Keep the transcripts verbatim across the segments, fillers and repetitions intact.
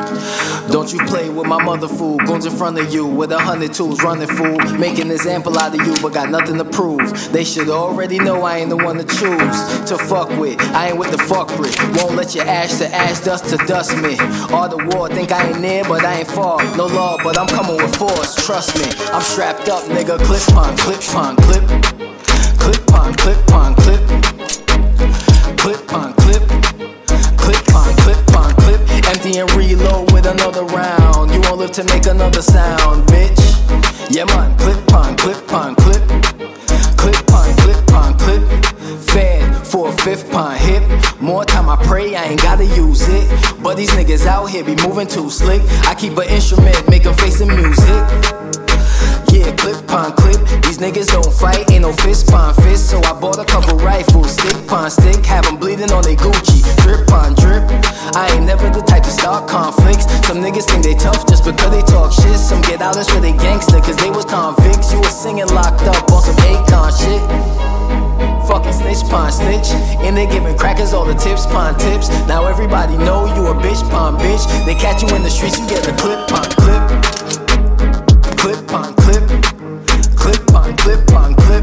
Don't you play with my mother, fool. Goons in front of you with a hundred tools running, fool. Making an example out of you, but got nothing to prove. They should already know I ain't the one to choose to fuck with. I ain't with the fuck with. Won't let your ash to ash, dust to dust me. All the war, think I ain't near, but I ain't far. No law, but I'm coming with force. Trust me, I'm strapped up, nigga. Clip on, clip on, clip. Clip on, clip on, clip. Clip on, clip. Clip on, clip on, clip. Empty and reload with another round. You won't live to make another sound, bitch. Yeah, man. Clip on, clip on, clip. Clip on, clip on, clip. Fed for a fifth pond hip. More time I pray, I ain't gotta use it. But these niggas out here be moving too slick. I keep an instrument, make them face the music. Yeah, clip on clip. These niggas don't fight, ain't no fist pon fist. So I bought a couple rifles, stick pon stick. Have them bleeding on they Gucci, drip on drip. I ain't never the type to start conflicts. Some niggas think they tough just because they talk shit. Some get out and swear they gangster cause they was convicts. You was singing locked up on some Akon shit. Fucking snitch pon snitch. And they giving crackers all the tips pon tips. Now everybody know you a bitch pon bitch. They catch you in the streets, you get a clip pon clip. Clip on clip, clip on clip on clip,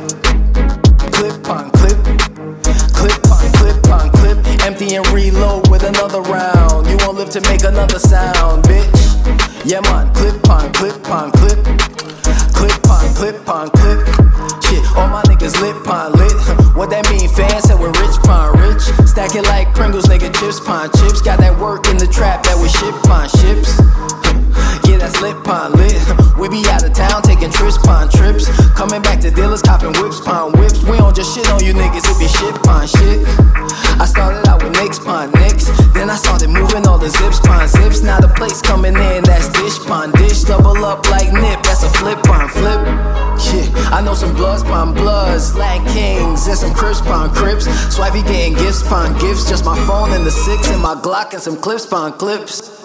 clip on clip, clip on clip on clip. Empty and reload with another round. You won't live to make another sound, bitch. Yeah, man. Clip on clip on clip, clip on clip on clip. Shit, all my niggas lit pon lit. What that mean, fans? Said we're rich pon rich. Stack it like Pringles, nigga. Chips pon chips. Got that work in the trap that we ship pon ships. Yeah, that's lit pon lit. We be out of town taking trips pon trips. Coming back to dealers copping whips pon whips. We don't just shit on you niggas, it be shit pon shit. I started out with nicks pon nicks. Then I started moving all the zips pon zips. Now the place coming in, that's dish pon dish. Double up like nip, that's a flip pon flip. Shit, I know some bloods pon bloods, Slang Kings and some crips pon crips. Swipey getting gifts pon gifts. Just my phone and the six and my Glock and some clips pon clips.